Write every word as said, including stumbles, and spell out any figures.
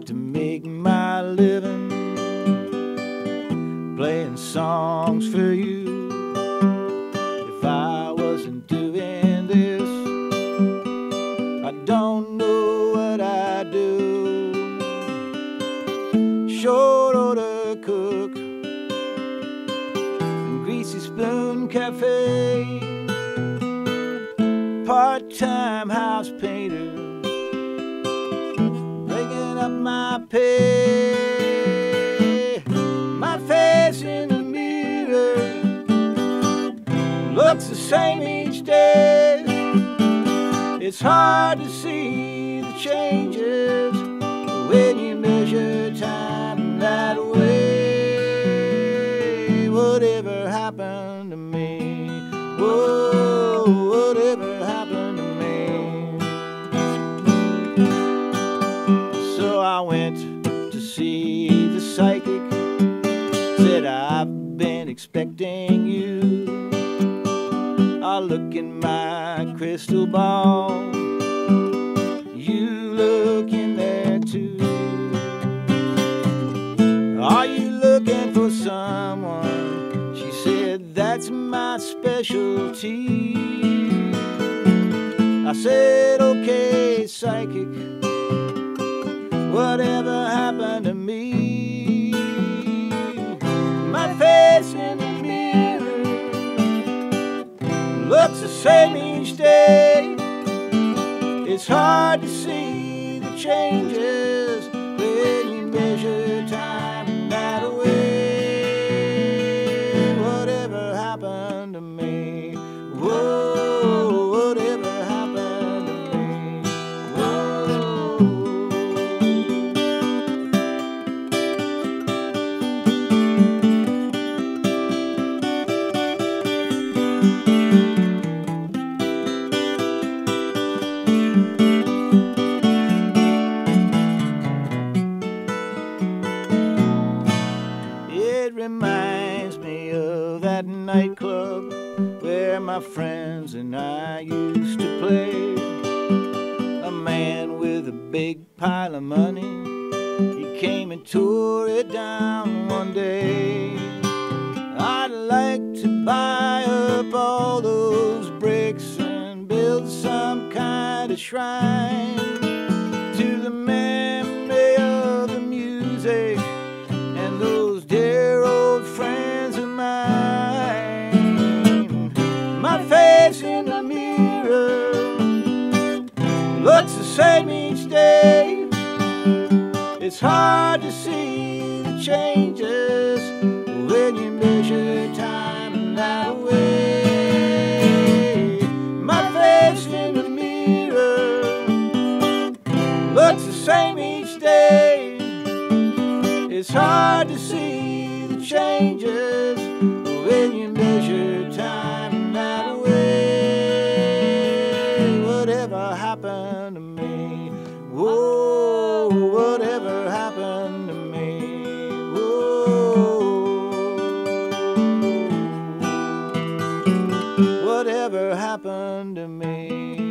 to make my living playing songs for you. If I wasn't doing this, I don't know what I'd do. Short order cook in Greasy Spoon Cafe, part-time house painter, breaking up my pay. My face in the mirror looks the same each day. It's hard to see the changes when you measure time that way. Whatever happened to me? Whoa, whatever happened to me? So I went to see the psychic, said I've been expecting you. I look in my crystal ball, you look in there too. Are you looking for someone? She said, that's my specialty. I said, okay, psychic, whatever happened to me? My face in the mirror looks the same each day. It's hard to see the changes when you measure time that way. Whatever happened to me? Whoa, whatever happened to me? Whoa. It reminds me of that nightclub where my friends and I used to play. A man with a big pile of money, he came and tore it down one day. I'd like to buy up all those bricks and build some kind of shrine to the memory of the music and those dear old friends of mine. My face in the mirror looks the same each day. It's hard to see the changes when you measure time that way. My face in the mirror looks the same each day. It's hard to see the changes when you measure time that way. Whatever happened to me? Whoa, whatever happened to me? Whoa, whatever happened to me?